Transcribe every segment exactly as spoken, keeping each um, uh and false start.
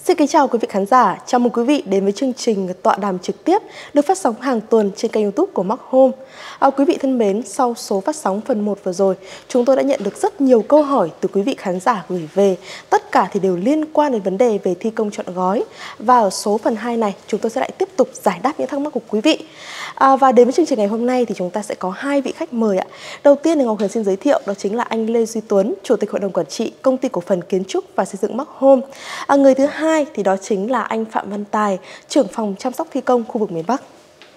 Xin kính chào quý vị khán giả, chào mừng quý vị đến với chương trình tọa đàm trực tiếp được phát sóng hàng tuần trên kênh YouTube của Mark Home. À, quý vị thân mến, sau số phát sóng phần một vừa rồi, chúng tôi đã nhận được rất nhiều câu hỏi từ quý vị khán giả gửi về. Tất cả thì đều liên quan đến vấn đề về thi công trọn gói. Và ở số phần hai này, chúng tôi sẽ lại tiếp tục giải đáp những thắc mắc của quý vị. À, và đến với chương trình ngày hôm nay thì chúng ta sẽ có hai vị khách mời ạ. Đầu tiên thì Ngọc Huyền xin giới thiệu, đó chính là anh Lê Duy Tuấn, Chủ tịch Hội đồng Quản trị Công ty Cổ phần Kiến trúc và Xây dựng Mark Home. À, người thứ hai thì đó chính là anh Phạm Văn Tài, trưởng phòng chăm sóc thi công khu vực miền Bắc.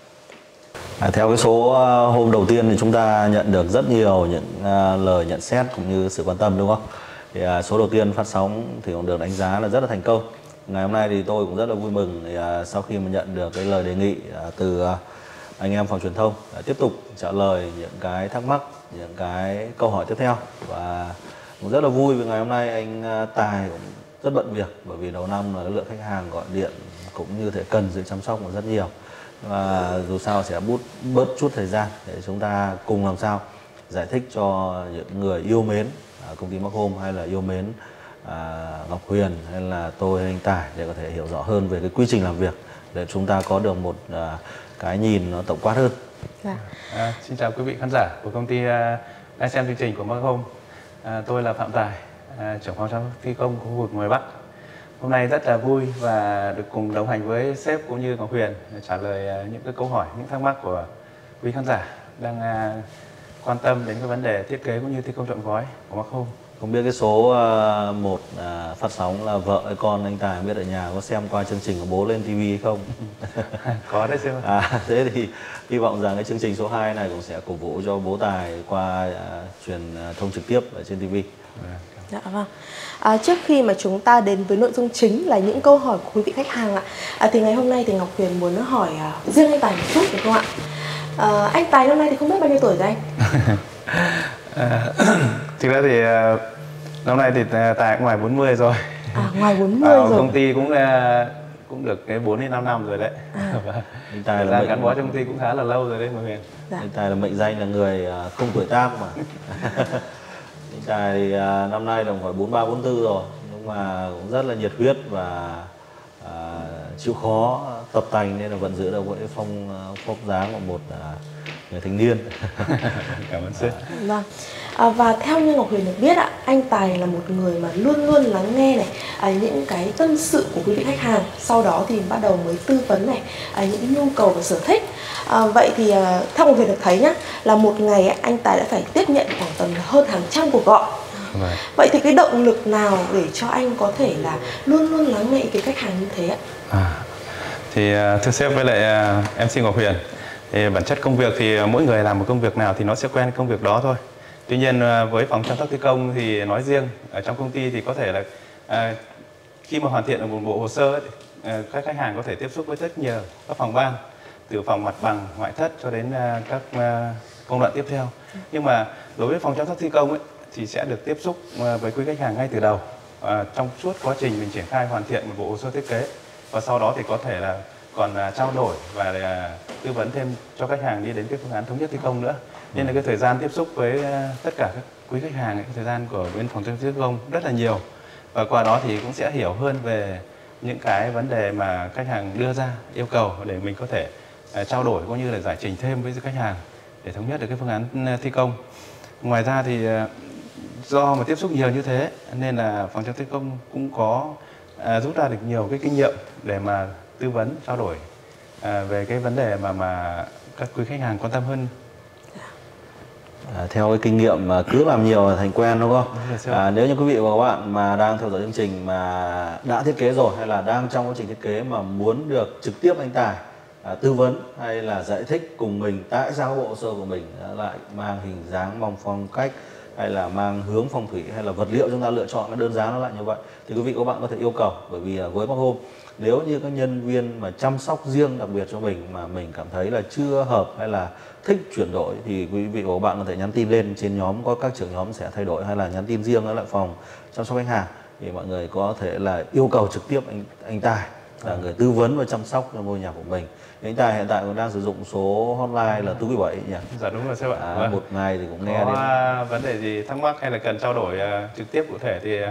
À, theo cái số hôm đầu tiên thì chúng ta nhận được rất nhiều những uh, lời nhận xét cũng như sự quan tâm, đúng không? Thì uh, số đầu tiên phát sóng thì cũng được đánh giá là rất là thành công. Ngày hôm nay thì tôi cũng rất là vui mừng thì, uh, sau khi mà nhận được cái lời đề nghị uh, từ uh, anh em phòng truyền thông uh, tiếp tục trả lời những cái thắc mắc, những cái câu hỏi tiếp theo. Và cũng rất là vui vì ngày hôm nay anh uh, Tài cũng rất bận việc, bởi vì đầu năm là lượng khách hàng gọi điện cũng như thể cần sự chăm sóc rất nhiều. Và dù sao sẽ bút bớt chút thời gian để chúng ta cùng làm sao giải thích cho những người yêu mến công ty Mark Home, hay là yêu mến à, Ngọc Huyền, hay là tôi, hay anh Tài, để có thể hiểu rõ hơn về cái quy trình làm việc, để chúng ta có được một à, cái nhìn nó tổng quát hơn. Dạ. À, xin chào quý vị khán giả của công ty uh, đang xem chương trình của Mark Home. À, tôi là Phạm Tài, à, trưởng phòng chăm sóc thi công khu vực ngoài Bắc. Hôm nay rất là vui và được cùng đồng hành với sếp cũng như Ngọc Huyền để trả lời những cái câu hỏi, những thắc mắc của quý khán giả đang quan tâm đến cái vấn đề thiết kế cũng như thi công trọn gói của Mark Home. Không biết cái số uh, một uh, phát sóng là vợ hay con anh Tài không biết ở nhà có xem qua chương trình của bố lên ti vi hay không? Có đấy sếp. À, thế thì hy vọng rằng cái chương trình số hai này cũng sẽ cổ vũ cho bố Tài qua uh, truyền thông trực tiếp ở trên ti vi. Dạ vâng. À, trước khi mà chúng ta đến với nội dung chính là những câu hỏi của quý vị khách hàng ạ, à, thì ngày hôm nay thì Ngọc Huyền muốn hỏi uh, riêng anh Tài một chút được không ạ? À, anh Tài năm nay thì không biết bao nhiêu tuổi rồi anh? à, thực ra thì uh, năm nay thì Tài cũng ngoài bốn mươi rồi. À, ngoài bốn mươi à, rồi. Công ty cũng uh, cũng được cái bốn đến năm năm rồi đấy. À. Anh Tài là gắn bó trong công ty cũng khá là lâu rồi đấy Ngọc Huyền. Dạ. Anh Tài là mệnh danh là người uh, không tuổi tác mà. Anh Tài thì, uh, năm nay là khoảng bốn ba bốn tư rồi, nhưng mà cũng rất là nhiệt huyết và uh, chịu khó tập tành, nên là vẫn giữ được cái phong uh, phong dáng của một uh, người thanh niên. Cảm ơn sếp. Vâng. À, và theo như Ngọc Huyền được biết ạ, anh Tài là một người mà luôn luôn lắng nghe này à, những cái tâm sự của quý vị khách hàng, sau đó thì bắt đầu mới tư vấn này à, những nhu cầu và sở thích. À, vậy thì à, theo Ngọc Huyền được thấy nhá, là một ngày ấy, anh Tài đã phải tiếp nhận khoảng tầm hơn hàng trăm cuộc gọi. Right. Vậy thì cái động lực nào để cho anh có thể là luôn luôn lắng nghe cái khách hàng như thế ạ? À, thì thưa sếp với lại uh, em xê Ngọc Huyền, thì bản chất công việc thì mỗi người làm một công việc nào thì nó sẽ quen công việc đó thôi. Tuy nhiên với phòng chăm sóc thi công thì nói riêng ở trong công ty thì có thể là à, khi mà hoàn thiện được một bộ hồ sơ ấy, à, các khách hàng có thể tiếp xúc với rất nhiều các phòng ban, từ phòng mặt bằng, ngoại thất cho đến à, các à, công đoạn tiếp theo. Nhưng mà đối với phòng chăm sóc thi công ấy, thì sẽ được tiếp xúc à, với quý khách hàng ngay từ đầu, à, trong suốt quá trình mình triển khai hoàn thiện một bộ hồ sơ thiết kế, và sau đó thì có thể là còn à, trao đổi và à, tư vấn thêm cho khách hàng đi đến cái phương án thống nhất thi công nữa. Nên là cái thời gian tiếp xúc với tất cả các quý khách hàng ấy, thời gian của bên phòng chăm sóc thi công rất là nhiều, và qua đó thì cũng sẽ hiểu hơn về những cái vấn đề mà khách hàng đưa ra yêu cầu để mình có thể uh, trao đổi cũng như là giải trình thêm với khách hàng để thống nhất được cái phương án thi công. Ngoài ra thì uh, do mà tiếp xúc nhiều như thế nên là phòng chăm sóc thi công cũng có uh, rút ra được nhiều cái kinh nghiệm để mà tư vấn trao đổi uh, về cái vấn đề mà mà các quý khách hàng quan tâm hơn. À, theo cái kinh nghiệm mà cứ làm nhiều là thành quen, đúng không? À, nếu như quý vị và các bạn mà đang theo dõi chương trình mà đã thiết kế rồi, hay là đang trong quá trình thiết kế mà muốn được trực tiếp anh Tài à, tư vấn hay là giải thích cùng mình tại sao bộ hồ sơ của mình lại mang hình dáng, mong phong cách, hay là mang hướng phong thủy, hay là vật liệu chúng ta lựa chọn cái đơn giá nó lại như vậy, thì quý vị và các bạn có thể yêu cầu. Bởi vì với Mark Home, nếu như các nhân viên mà chăm sóc riêng đặc biệt cho mình mà mình cảm thấy là chưa hợp hay là thích chuyển đổi, thì quý vị và các bạn có thể nhắn tin lên trên nhóm, có các trưởng nhóm sẽ thay đổi, hay là nhắn tin riêng ở lại phòng chăm sóc khách hàng, thì mọi người có thể là yêu cầu trực tiếp anh anh Tài là người tư vấn và chăm sóc cho ngôi nhà của mình. Anh Tài hiện tại cũng đang sử dụng số hotline là bốn bảy nhỉ? Dạ đúng rồi sếp ạ. À, vâng. Một ngày thì cũng nghe có đến vấn đề gì thắc mắc hay là cần trao đổi uh, trực tiếp cụ thể thì uh,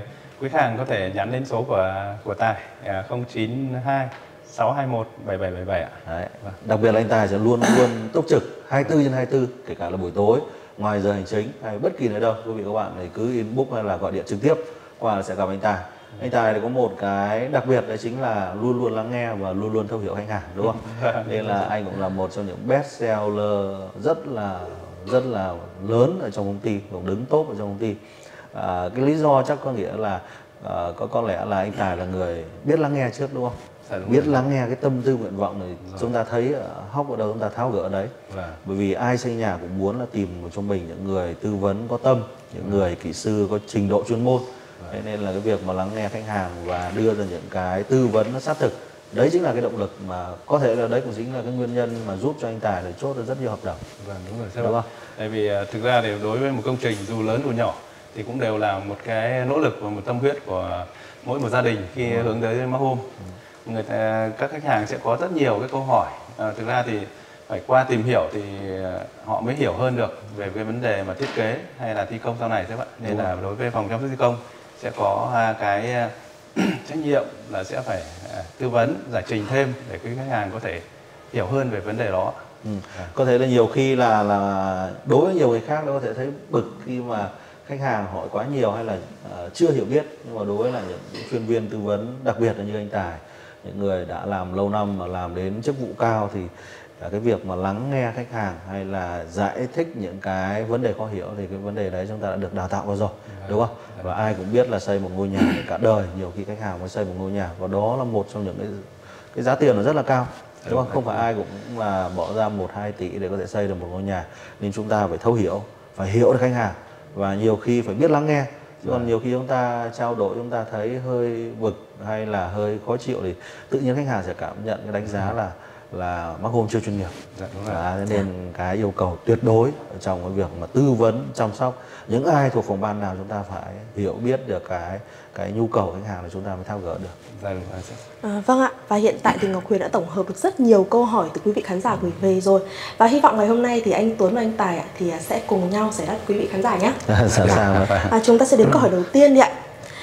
quý khách hàng có thể nhắn đến số của của Tài à, không chín hai sáu hai một bảy bảy bảy bảy ạ. Đấy. Đặc biệt là anh Tài sẽ luôn luôn túc trực hai mươi tư trên hai mươi tư, kể cả là buổi tối, ngoài giờ hành chính hay bất kỳ nơi đâu. Quý vị các bạn thì cứ inbox hay là gọi điện trực tiếp qua là sẽ gặp anh Tài. Anh Tài thì có một cái đặc biệt đấy chính là luôn luôn lắng nghe và luôn luôn thấu hiểu khách hàng, đúng không? Nên là anh cũng là một trong những best seller rất là rất là lớn ở trong công ty, cũng đứng top ở trong công ty. À, cái lý do chắc có nghĩa là à, có có lẽ là anh Tài là người biết lắng nghe trước, đúng không? Dạ, đúng biết rồi. Lắng nghe cái tâm tư nguyện vọng này rồi. Chúng ta thấy hóc ở đâu chúng ta tháo gỡ ở đấy. Dạ. Bởi vì ai xây nhà cũng muốn là tìm cho mình những người tư vấn có tâm, những dạ. người kỹ sư có trình độ chuyên môn. Dạ. Thế nên là cái việc mà lắng nghe khách hàng và đưa ra những cái tư vấn nó sát thực, đấy chính là cái động lực mà có thể là đấy cũng chính là cái nguyên nhân mà giúp cho anh Tài để chốt được rất nhiều hợp đồng. Vâng, đúng rồi, đúng không? Tại vì thực ra thì đối với một công trình dù lớn dù nhỏ thì cũng đều là một cái nỗ lực và một tâm huyết của mỗi một gia đình khi ừ. hướng tới Mark Home. Ừ. Người ta, các khách hàng sẽ có rất nhiều cái câu hỏi. À, thực ra thì phải qua tìm hiểu thì họ mới hiểu hơn được về cái vấn đề mà thiết kế hay là thi công sau này, các bạn. Nên là đối với phòng chăm sóc thi công sẽ có cái trách nhiệm là sẽ phải tư vấn, giải trình thêm để cái khách hàng có thể hiểu hơn về vấn đề đó. Ừ. À. Có thể là nhiều khi là là đối với nhiều người khác nó có thể thấy bực khi mà khách hàng hỏi quá nhiều hay là uh, chưa hiểu biết, nhưng mà đối với là những, những chuyên viên tư vấn, đặc biệt là như anh Tài, những người đã làm lâu năm mà làm đến chức vụ cao thì uh, cái việc mà lắng nghe khách hàng hay là giải thích những cái vấn đề khó hiểu thì cái vấn đề đấy chúng ta đã được đào tạo vào rồi, à, đúng không? À, và ai cũng biết là xây một ngôi nhà để cả đời, nhiều khi khách hàng mới xây một ngôi nhà, và đó là một trong những cái cái giá tiền nó rất là cao, đúng không? Không phải ai cũng là bỏ ra một hai tỷ để có thể xây được một ngôi nhà, nên chúng ta phải thấu hiểu, phải hiểu được khách hàng và nhiều khi phải biết lắng nghe. Chứ còn nhiều khi chúng ta trao đổi chúng ta thấy hơi bực hay là hơi khó chịu thì tự nhiên khách hàng sẽ cảm nhận cái đánh giá là là Mark Home chưa chuyên nghiệp. Dạ, đúng rồi. Đó, nên cái yêu cầu tuyệt đối trong cái việc mà tư vấn chăm sóc những ai thuộc phòng ban nào chúng ta phải hiểu biết được cái cái nhu cầu khách hàng là chúng ta mới tháo gỡ được. Dạ, đúng rồi. À, vâng ạ, và hiện tại thì Ngọc Huyền đã tổng hợp được rất nhiều câu hỏi từ quý vị khán giả gửi về rồi, và hy vọng ngày hôm nay thì anh Tuấn và anh Tài ạ, thì sẽ cùng nhau giải đáp quý vị khán giả nhé. Sẵn sàng. À, chúng ta sẽ đến câu hỏi đầu tiên đi ạ.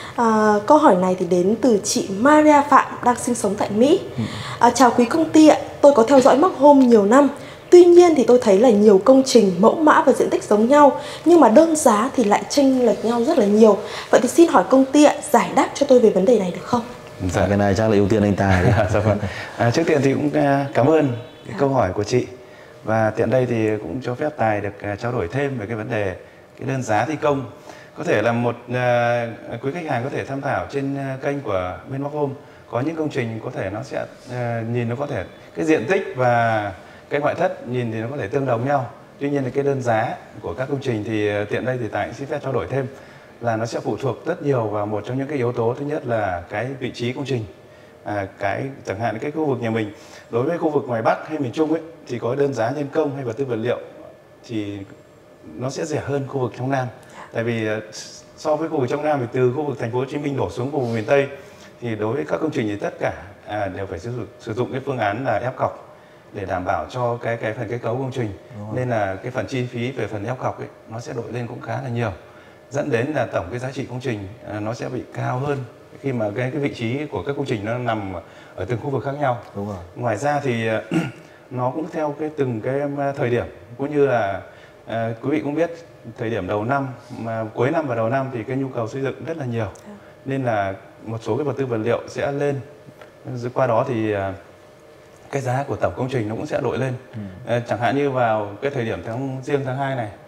À, câu hỏi này thì đến từ chị Maria Phạm đang sinh sống tại Mỹ. À, chào quý công ty ạ, tôi có theo dõi Mark Home nhiều năm. Tuy nhiên thì tôi thấy là nhiều công trình, mẫu mã và diện tích giống nhau, nhưng mà đơn giá thì lại chênh lệch nhau rất là nhiều. Vậy thì xin hỏi công ty ạ, giải đáp cho tôi về vấn đề này được không? Dạ, cái này chắc là ưu tiên anh Tài đấy. Dạ, vâng. À, trước tiên thì cũng cảm ơn cái câu hỏi của chị. Và tiện đây thì cũng cho phép Tài được trao đổi thêm về cái vấn đề cái đơn giá thi công. Có thể là một uh, quý khách hàng có thể tham khảo trên uh, kênh của bên Mark Home. Có những công trình có thể nó sẽ uh, nhìn nó có thể cái diện tích và cái ngoại thất nhìn thì nó có thể tương đồng nhau. Tuy nhiên thì cái đơn giá của các công trình thì uh, tiện đây thì Tài xin phép trao đổi thêm là nó sẽ phụ thuộc rất nhiều vào một trong những cái yếu tố. Thứ nhất là cái vị trí công trình. À, cái chẳng hạn cái khu vực nhà mình đối với khu vực ngoài Bắc hay miền Trung ấy thì có đơn giá nhân công hay vật tư vật liệu thì nó sẽ rẻ hơn khu vực trong Nam. Tại vì so với khu vực trong Nam thì từ khu vực thành phố Hồ Chí Minh đổ xuống khu vực miền Tây thì đối với các công trình thì tất cả à, đều phải sử dụng sử dụng cái phương án là ép cọc để đảm bảo cho cái cái phần kết cấu công trình. Nên là cái phần chi phí về phần ép cọc ấy nó sẽ đội lên cũng khá là nhiều, dẫn đến là tổng cái giá trị công trình à, nó sẽ bị cao hơn khi mà cái cái vị trí của các công trình nó nằm ở từng khu vực khác nhau. Đúng rồi. Ngoài ra thì nó cũng theo cái từng cái thời điểm, cũng như là à, quý vị cũng biết thời điểm đầu năm mà cuối năm và đầu năm thì cái nhu cầu xây dựng rất là nhiều, nên là một số cái vật tư vật liệu sẽ lên, qua đó thì à, cái giá của tổng công trình nó cũng sẽ đội lên. Ừ. À, chẳng hạn như vào cái thời điểm tháng riêng tháng hai này,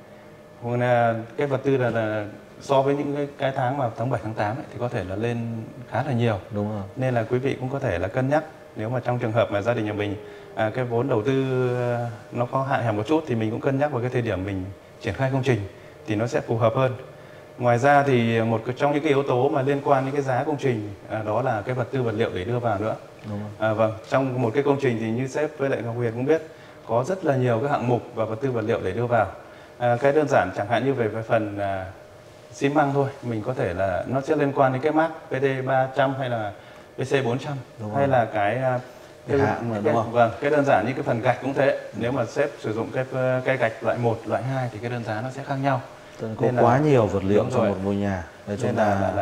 là cái vật tư là, là so với những cái, cái tháng mà tháng bảy tháng tám ấy, thì có thể là lên khá là nhiều. Đúng rồi. Nên là quý vị cũng có thể là cân nhắc, nếu mà trong trường hợp mà gia đình nhà mình à, cái vốn đầu tư nó có hạn hẹp một chút thì mình cũng cân nhắc vào cái thời điểm mình triển khai công trình thì nó sẽ phù hợp hơn. Ngoài ra thì một trong những cái yếu tố mà liên quan đến cái giá công trình à, đó là cái vật tư vật liệu để đưa vào nữa. Đúng rồi. À, vâng, trong một cái công trình thì như sếp với lại Ngọc Huyền cũng biết có rất là nhiều các hạng mục và vật tư vật liệu để đưa vào. À, cái đơn giản chẳng hạn như về, về phần à, xi măng thôi, mình có thể là nó sẽ liên quan đến cái mác P D ba trăm hay là P C bốn trăm, hay là cái cái hạng mà, đúng không? Vâng, cái đơn giản như cái phần gạch cũng thế. Nếu mà sếp sử dụng cái cái gạch loại một, loại hai thì cái đơn giá nó sẽ khác nhau. Có nên quá là, nhiều vật liệu trong một ngôi nhà. Nên chúng ta là, là,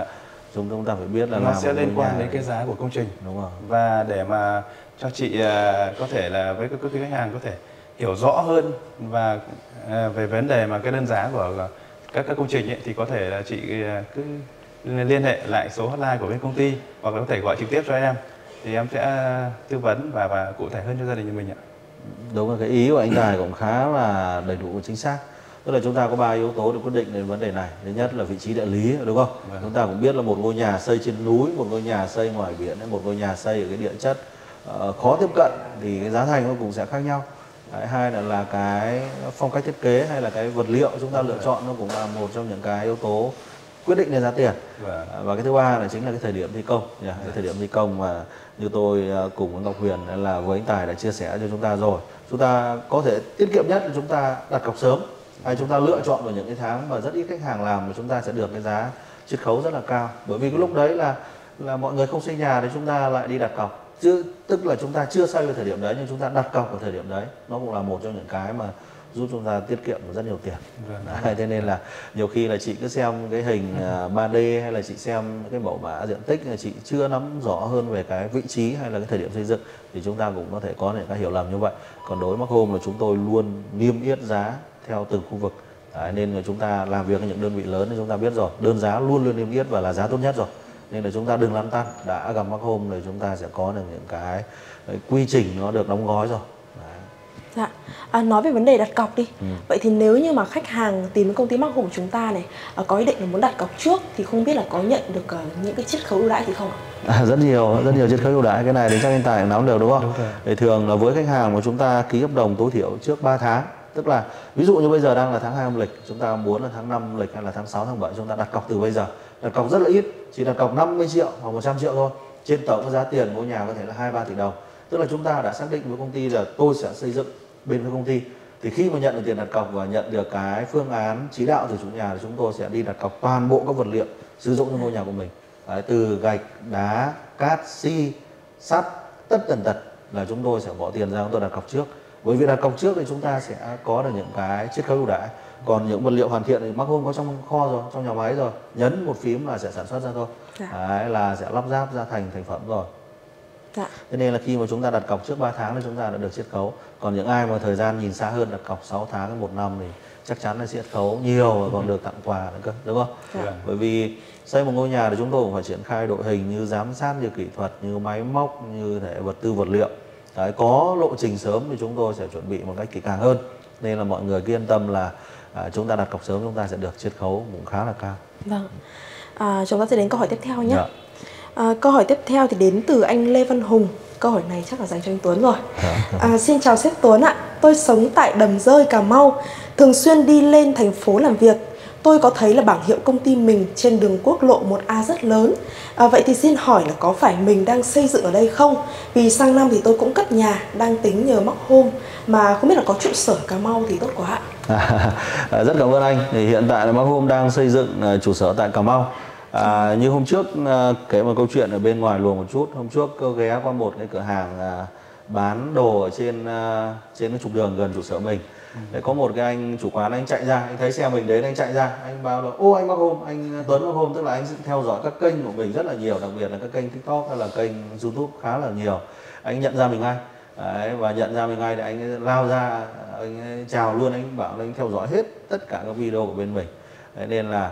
chúng chúng ta phải biết là nó làm sẽ một liên ngôi quan nhà đến cái giá của công trình. đúng rồi. Và để mà cho chị à, có thể là với các khách hàng có thể hiểu rõ hơn và à, về vấn đề mà cái đơn giá của các các công trình ấy, thì có thể là chị à, cứ liên hệ lại số hotline của bên công ty hoặc là có thể gọi trực tiếp cho em thì em sẽ tư vấn và và cụ thể hơn cho gia đình nhà mình ạ. Đúng là cái ý của anh Tài cũng khá là đầy đủ và chính xác. Tức là chúng ta có ba yếu tố để quyết định đến vấn đề này. Thứ nhất là vị trí địa lý, đúng không? Vâng. Chúng ta cũng biết là một ngôi nhà xây trên núi, một ngôi nhà xây ngoài biển, một ngôi nhà xây ở cái địa chất uh, khó tiếp cận thì cái giá thành nó cũng sẽ khác nhau. Đấy, hai là, là cái phong cách thiết kế hay là cái vật liệu chúng ta lựa chọn nó cũng là một trong những cái yếu tố quyết định đến giá tiền. Vâng. Và cái thứ ba là chính là cái thời điểm thi công, yeah, cái thời điểm thi công mà như tôi cùng với Ngọc Huyền là với anh Tài đã chia sẻ cho chúng ta rồi. Chúng ta có thể tiết kiệm nhất là chúng ta đặt cọc sớm, hay chúng ta lựa chọn vào những cái tháng mà rất ít khách hàng làm mà chúng ta sẽ được cái giá chiết khấu rất là cao. Bởi vì cái lúc đấy là là mọi người không xây nhà thì chúng ta lại đi đặt cọc. Chứ tức là chúng ta chưa xây vào thời điểm đấy nhưng chúng ta đặt cọc vào thời điểm đấy, nó cũng là một trong những cái mà giúp chúng ta tiết kiệm rất nhiều tiền. Đấy, thế nên là nhiều khi là chị cứ xem cái hình ba D hay là chị xem cái mẫu mã diện tích là chị chưa nắm rõ hơn về cái vị trí hay là cái thời điểm xây dựng thì chúng ta cũng có thể có những cái hiểu lầm như vậy. Còn đối với Mark Home là chúng tôi luôn niêm yết giá theo từng khu vực. Đấy, nên là chúng ta làm việc với những đơn vị lớn thì chúng ta biết rồi, đơn giá luôn luôn niêm yết và là giá tốt nhất rồi. Nên là chúng ta đừng lăn tăn, đã gặp Mark Home thì chúng ta sẽ có được những cái, cái quy trình nó được đóng gói rồi. Dạ. À, nói về vấn đề đặt cọc đi. Ừ. Vậy thì nếu như mà khách hàng tìm đến công ty Mark Home của chúng ta này à, có ý định là muốn đặt cọc trước thì không biết là có nhận được uh, những cái chiết khấu ưu đãi thì không ạ? À, rất nhiều, rất nhiều chiết khấu ưu đãi. Cái này thì chắc anh Tài cũng nắm được đúng không? Đúng. Thì thường là với khách hàng mà chúng ta ký hợp đồng tối thiểu trước ba tháng, tức là ví dụ như bây giờ đang là tháng hai âm lịch, chúng ta muốn là tháng năm lịch hay là tháng sáu tháng bảy chúng ta đặt cọc từ bây giờ. Đặt cọc rất là ít, chỉ đặt cọc năm mươi triệu hoặc một trăm triệu thôi. Trên tổng cái giá tiền mỗi nhà có thể là hai ba tỷ đồng. Tức là chúng ta đã xác định với công ty là tôi sẽ xây dựng bên với công ty, thì khi mà nhận được tiền đặt cọc và nhận được cái phương án chỉ đạo từ chủ nhà thì chúng tôi sẽ đi đặt cọc toàn bộ các vật liệu sử dụng trong ngôi nhà của mình. Đấy, từ gạch, đá, cát, xi, sắt, tất tần tật là chúng tôi sẽ bỏ tiền ra chúng tôi đặt cọc trước. Bởi vì đặt cọc trước thì chúng ta sẽ có được những cái chiết khấu ưu đãi. Còn những vật liệu hoàn thiện thì Mark Home có trong kho rồi, trong nhà máy rồi, nhấn một phím là sẽ sản xuất ra thôi. Dạ. Đấy, là sẽ lắp ráp ra thành thành phẩm rồi. Dạ. Thế nên là khi mà chúng ta đặt cọc trước ba tháng thì chúng ta đã được chiết khấu. Còn những ai mà thời gian nhìn xa hơn đặt cọc sáu tháng đến một năm thì chắc chắn là chiết khấu nhiều và còn được tặng quà nữa cơ, đúng không? Dạ. Bởi vì xây một ngôi nhà thì chúng tôi cũng phải triển khai đội hình như giám sát, như kỹ thuật, như máy móc, như thể vật tư vật liệu. Đấy, có lộ trình sớm thì chúng tôi sẽ chuẩn bị một cách kỹ càng hơn. Nên là mọi người cứ yên tâm là à, chúng ta đặt cọc sớm chúng ta sẽ được chiết khấu cũng khá là cao. Vâng. À, chúng ta sẽ đến câu hỏi tiếp theo nhé. Dạ. À, câu hỏi tiếp theo thì đến từ anh Lê Văn Hùng. Câu hỏi này chắc là dành cho anh Tuấn rồi. À, xin chào sếp Tuấn ạ. Tôi sống tại Đầm Rơi, Cà Mau, thường xuyên đi lên thành phố làm việc. Tôi có thấy là bảng hiệu công ty mình trên đường quốc lộ một A rất lớn. À, vậy thì xin hỏi là có phải mình đang xây dựng ở đây không? Vì sang năm thì tôi cũng cất nhà, đang tính nhờ Mark Home mà không biết là có trụ sở Cà Mau thì tốt quá ạ. À, rất cảm ơn anh. Thì hiện tại là Mark Home đang xây dựng uh, trụ sở tại Cà Mau. À, như hôm trước uh, kể một câu chuyện ở bên ngoài luồng một chút. Hôm trước tôi ghé qua một cái cửa hàng uh, bán đồ ở trên uh, trên cái trục đường gần trụ sở mình. Để có một cái anh chủ quán, anh chạy ra, anh thấy xe mình đến, anh chạy ra, anh báo là ô anh Mark Home, anh Tuấn Mark Home, tức là anh theo dõi các kênh của mình rất là nhiều, đặc biệt là các kênh TikTok hay là kênh YouTube khá là nhiều. Anh nhận ra mình ngay. Đấy, và nhận ra mình ngay thì anh lao ra, anh chào luôn, anh bảo là anh theo dõi hết tất cả các video của bên mình. Đấy, nên là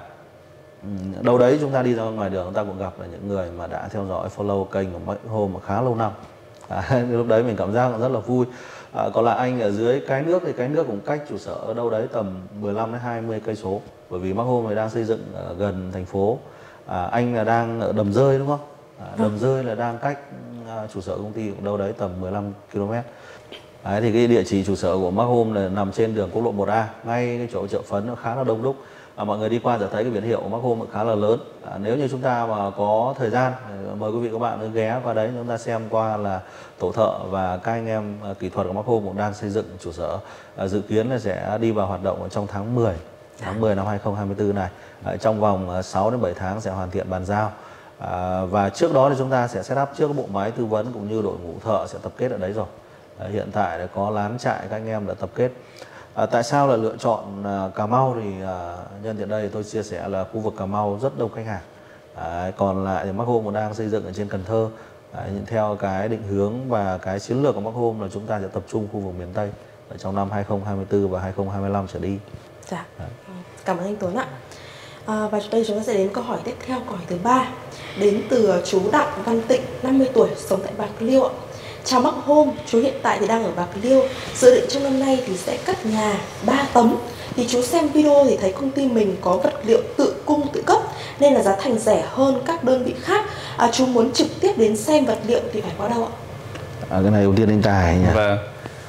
đâu đấy chúng ta đi ra ngoài đường chúng ta cũng gặp là những người mà đã theo dõi follow kênh của Mark Home mà khá lâu năm. À, lúc đấy mình cảm giác rất là vui. À, còn lại anh ở dưới Cái Nước thì Cái Nước cũng cách trụ sở ở đâu đấy tầm mười lăm đến hai mươi cây số. Bởi vì Mark Home đang xây dựng ở gần thành phố. À, anh là đang ở Đầm Rơi đúng không? À, Đầm Rơi là đang cách uh, trụ sở công ty cũng đâu đấy tầm mười lăm ki lô mét. Đấy, thì cái địa chỉ trụ sở của Mark Home là nằm trên đường quốc lộ một A, ngay cái chỗ chợ Phấn, nó khá là đông đúc. À, mọi người đi qua sẽ thấy cái biển hiệu của Mark Home khá là lớn. À, nếu như chúng ta mà có thời gian, mời quý vị các bạn ghé qua đấy chúng ta xem qua là tổ thợ và các anh em uh, kỹ thuật của Mark Home cũng đang xây dựng trụ sở. À, dự kiến là sẽ đi vào hoạt động ở trong tháng mười, tháng mười năm hai nghìn không trăm hai mươi tư này. À, trong vòng uh, sáu đến bảy tháng sẽ hoàn thiện bàn giao. À, và trước đó thì chúng ta sẽ set up trước bộ máy tư vấn cũng như đội ngũ thợ sẽ tập kết ở đấy rồi. À, hiện tại đã có lán trại các anh em đã tập kết. À, tại sao là lựa chọn à, Cà Mau thì à, nhân tiện đây tôi chia sẻ là khu vực Cà Mau rất đông khách hàng. Đấy, còn lại thì Mark Home cũng đang xây dựng ở trên Cần Thơ. Đấy, theo cái định hướng và cái chiến lược của Mark Home là chúng ta sẽ tập trung khu vực miền Tây ở trong năm hai không hai tư và hai không hai lăm trở đi. Dạ. Cảm ơn anh Tuấn ạ. À, và đây chúng ta sẽ đến câu hỏi tiếp theo, câu hỏi thứ ba, đến từ chú Đặng Văn Tịnh, năm mươi tuổi, sống tại Bạc Liêu ạ. Chào Mark Home, chú hiện tại thì đang ở Bạc Liêu, dự định trong năm nay thì sẽ cất nhà ba tấm. Thì chú xem video thì thấy công ty mình có vật liệu tự cung tự cấp nên là giá thành rẻ hơn các đơn vị khác. À, chú muốn trực tiếp đến xem vật liệu thì phải qua đâu ạ? À, cái này ưu tiên anh Tài nhỉ? Vâng.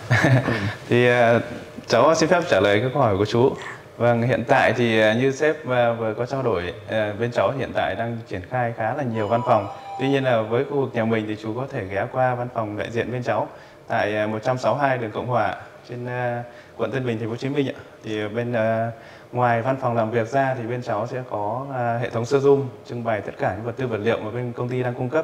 Thì uh, cháu xin phép trả lời cái câu hỏi của chú. Vâng, hiện tại thì như sếp uh, vừa có trao đổi, uh, bên cháu hiện tại đang triển khai khá là nhiều văn phòng. Tuy nhiên là với khu vực nhà mình thì chú có thể ghé qua văn phòng đại diện bên cháu tại uh, một trăm sáu mươi hai đường Cộng Hòa trên uh, quận Tân Bình, thành phố Hồ Chí Minh ạ. Thì bên uh, ngoài văn phòng làm việc ra thì bên cháu sẽ có uh, hệ thống showroom trưng bày tất cả những vật tư vật liệu mà bên công ty đang cung cấp.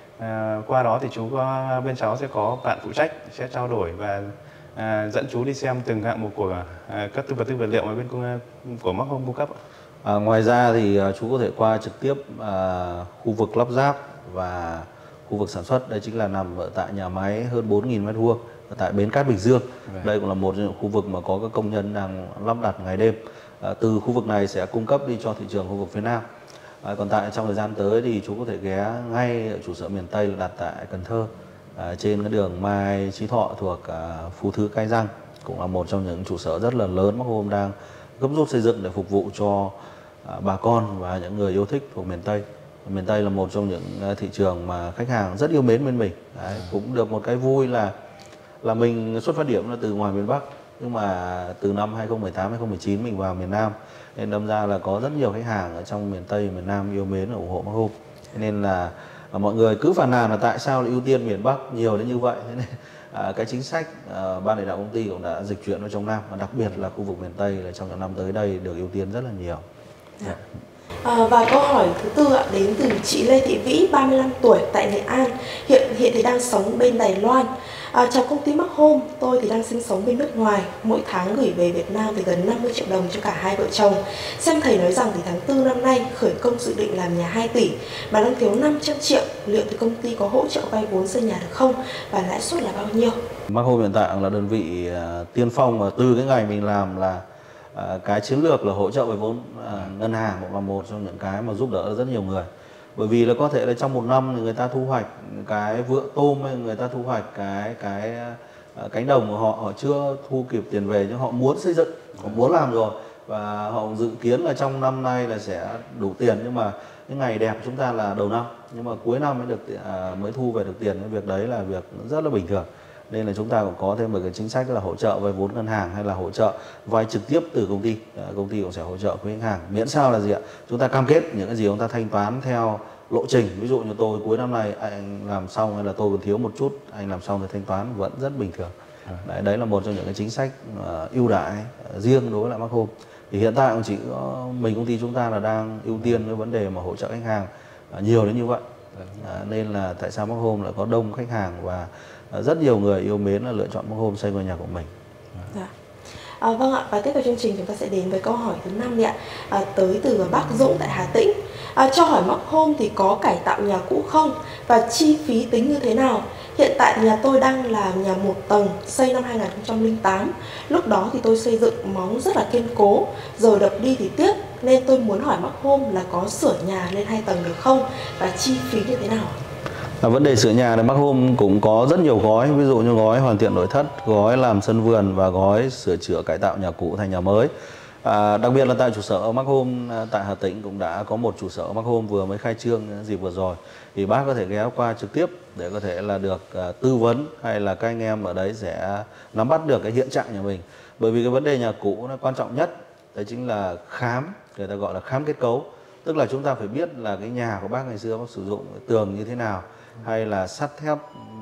À, qua đó thì chú có bên cháu sẽ có bạn phụ trách sẽ trao đổi và à, dẫn chú đi xem từng hạng mục của à, các tư vật tư vật liệu mà bên cung, của Mark Home cung cấp. À, ngoài ra thì uh, chú có thể qua trực tiếp uh, khu vực lắp ráp và khu vực sản xuất. Đây chính là nằm ở tại nhà máy hơn bốn nghìn mét vuông ở tại Bến Cát Bình Dương. Vậy. Đây cũng là một trong những khu vực mà có các công nhân đang lắp đặt ngày đêm. À, từ khu vực này sẽ cung cấp đi cho thị trường khu vực phía Nam. À, còn tại trong thời gian tới thì chú có thể ghé ngay ở trụ sở miền Tây là đặt tại Cần Thơ, à, trên cái đường Mai Chí Thọ thuộc à, Phú Thứ Cái Răng, cũng là một trong những trụ sở rất là lớn Mark Home đang gấp rút xây dựng để phục vụ cho à, bà con và những người yêu thích thuộc miền Tây. Miền Tây là một trong những thị trường mà khách hàng rất yêu mến bên mình. Đấy, cũng được một cái vui là là mình xuất phát điểm là từ ngoài miền Bắc, nhưng mà từ năm hai không một tám hai không một chín mình vào miền Nam, nên đâm ra là có rất nhiều khách hàng ở trong miền Tây, miền Nam yêu mến và ủng hộ Mark Home. Nên là à, mọi người cứ phàn nàn là tại sao lại ưu tiên miền Bắc nhiều đến như vậy. Thế nên à, cái chính sách à, ban lãnh đạo công ty cũng đã dịch chuyển vào trong Nam, và đặc biệt là khu vực miền Tây là trong những năm tới đây được ưu tiên rất là nhiều. Dạ. À, và câu hỏi thứ tư ạ, đến từ chị Lê Thị Vĩ, ba mươi lăm tuổi, tại Nghệ An, hiện hiện thì đang sống bên Đài Loan. À, chào công ty Mark Home, tôi thì đang sinh sống bên nước ngoài, mỗi tháng gửi về Việt Nam thì gần năm mươi triệu đồng cho cả hai vợ chồng. Xem thầy nói rằng thì tháng tư năm nay khởi công dự định làm nhà hai tỷ, mà đang thiếu năm trăm triệu, liệu thì công ty có hỗ trợ vay vốn xây nhà được không, và lãi suất là bao nhiêu? Mark Home hiện tại là đơn vị uh, tiên phong, và từ cái ngày mình làm là uh, cái chiến lược là hỗ trợ vay vốn uh, ngân hàng cũng là một trong những cái mà giúp đỡ rất nhiều người. Bởi vì là có thể là trong một năm thì người ta thu hoạch cái vựa tôm, hay người ta thu hoạch cái cái uh, cánh đồng của họ, họ chưa thu kịp tiền về, nhưng họ muốn xây dựng, họ muốn làm rồi, và họ dự kiến là trong năm nay là sẽ đủ tiền. Nhưng mà cái ngày đẹp của chúng ta là đầu năm, nhưng mà cuối năm mới được uh, mới thu về được tiền. Cái việc đấy là việc rất là bình thường. Nên là chúng ta cũng có thêm một cái chính sách là hỗ trợ vay vốn ngân hàng, hay là hỗ trợ vay trực tiếp từ công ty. Công ty cũng sẽ hỗ trợ với khách hàng, miễn sao là gì ạ? Chúng ta cam kết những cái gì chúng ta thanh toán theo lộ trình. Ví dụ như tôi cuối năm nay anh làm xong, hay là tôi còn thiếu một chút, anh làm xong thì thanh toán vẫn rất bình thường. Đấy, đấy là một trong những cái chính sách uh, ưu đãi uh, riêng đối với lại Mark Home. Thì hiện tại cũng chỉ có mình công ty chúng ta là đang ưu tiên cái vấn đề mà hỗ trợ khách hàng uh, nhiều đến như vậy. Uh, nên là tại sao Mark Home lại có đông khách hàng và rất nhiều người yêu mến là lựa chọn Mark Home xây ngôi nhà của mình. Dạ. À, vâng ạ, và tiếp theo chương trình chúng ta sẽ đến với câu hỏi thứ năm đi ạ, à, tới từ Bác Dũng tại Hà Tĩnh. À, cho hỏi Mark Home thì có cải tạo nhà cũ không, và chi phí tính như thế nào? Hiện tại thì nhà tôi đang là nhà một tầng, xây năm hai nghìn không trăm lẻ tám. Lúc đó thì tôi xây dựng móng rất là kiên cố, rồi đập đi thì tiếc, nên tôi muốn hỏi Mark Home là có sửa nhà lên hai tầng được không, và chi phí như thế nào? À, vấn đề sửa nhà thì Mark Home cũng có rất nhiều gói, ví dụ như gói hoàn thiện nội thất, gói làm sân vườn, và gói sửa chữa cải tạo nhà cũ thành nhà mới. À, đặc biệt là tại trụ sở Mark Home tại Hà Tĩnh cũng đã có một trụ sở Mark Home vừa mới khai trương dịp vừa rồi, thì bác có thể ghé qua trực tiếp để có thể là được uh, tư vấn, hay là các anh em ở đấy sẽ nắm bắt được cái hiện trạng nhà mình. Bởi vì cái vấn đề nhà cũ nó quan trọng nhất đấy chính là khám, người ta gọi là khám kết cấu, tức là chúng ta phải biết là cái nhà của bác ngày xưa bác sử dụng tường như thế nào, hay là sắt thép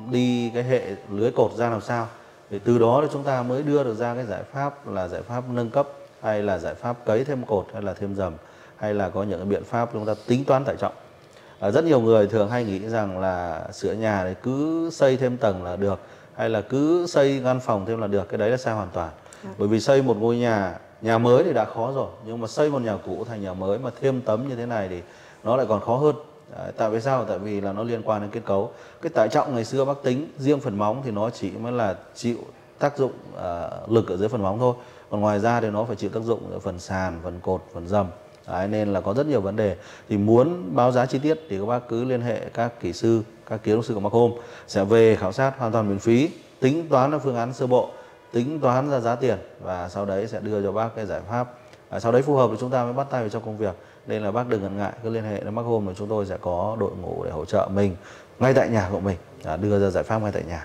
đi cái hệ lưới cột ra làm sao, thì từ đó thì chúng ta mới đưa được ra cái giải pháp là giải pháp nâng cấp, hay là giải pháp cấy thêm cột, hay là thêm dầm, hay là có những cái biện pháp chúng ta tính toán tải trọng. À, rất nhiều người thường hay nghĩ rằng là sửa nhà thì cứ xây thêm tầng là được, hay là cứ xây căn phòng thêm là được. Cái đấy là sai hoàn toàn. Bởi vì xây một ngôi nhà, nhà mới thì đã khó rồi, nhưng mà xây một nhà cũ thành nhà mới mà thêm tấm như thế này thì nó lại còn khó hơn. Đấy, tại vì sao? Tại vì là nó liên quan đến kết cấu. Cái tải trọng ngày xưa bác tính riêng phần móng thì nó chỉ mới là chịu tác dụng uh, lực ở dưới phần móng thôi, còn ngoài ra thì nó phải chịu tác dụng ở phần sàn, phần cột, phần dầm. Đấy, nên là có rất nhiều vấn đề. Thì muốn báo giá chi tiết thì các bác cứ liên hệ các kỹ sư, các kiến trúc sư của Mark Home sẽ về khảo sát hoàn toàn miễn phí, tính toán ra phương án sơ bộ, tính toán ra giá tiền và sau đấy sẽ đưa cho bác cái giải pháp. À, sau đấy phù hợp thì chúng ta mới bắt tay vào trong công việc. Nên là bác đừng ngần ngại, cứ liên hệ đến Mark Home và chúng tôi sẽ có đội ngũ để hỗ trợ mình ngay tại nhà của mình, à, đưa ra giải pháp ngay tại nhà.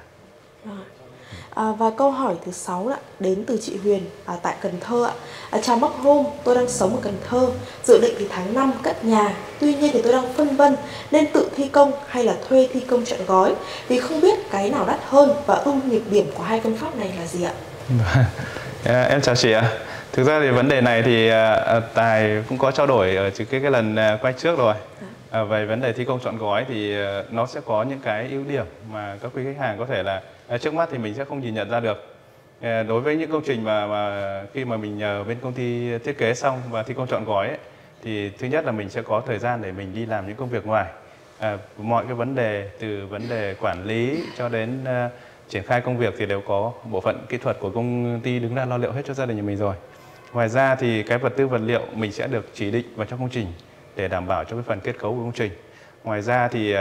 À, và câu hỏi thứ sáu ạ, đến từ chị Huyền à, tại Cần Thơ ạ. À, chào Mark Home, tôi đang sống ở Cần Thơ, dự định thì tháng năm cất nhà. Tuy nhiên thì tôi đang phân vân nên tự thi công hay là thuê thi công trọn gói, vì không biết cái nào đắt hơn và ưu nhược điểm của hai phương pháp này là gì ạ? À, em chào chị ạ. Thực ra thì vấn đề này thì à, Tài cũng có trao đổi ở cái cái lần à, quay trước rồi. À, về vấn đề thi công trọn gói thì à, nó sẽ có những cái ưu điểm mà các quý khách hàng có thể là à, trước mắt thì mình sẽ không nhìn nhận ra được. À, đối với những công trình mà, mà khi mà mình nhờ bên công ty thiết kế xong và thi công trọn gói ấy, thì thứ nhất là mình sẽ có thời gian để mình đi làm những công việc ngoài. À, mọi cái vấn đề từ vấn đề quản lý cho đến à, triển khai công việc thì đều có bộ phận kỹ thuật của công ty đứng ra lo liệu hết cho gia đình nhà mình rồi. Ngoài ra thì cái vật tư vật liệu mình sẽ được chỉ định vào trong công trình để đảm bảo cho cái phần kết cấu của công trình. Ngoài ra thì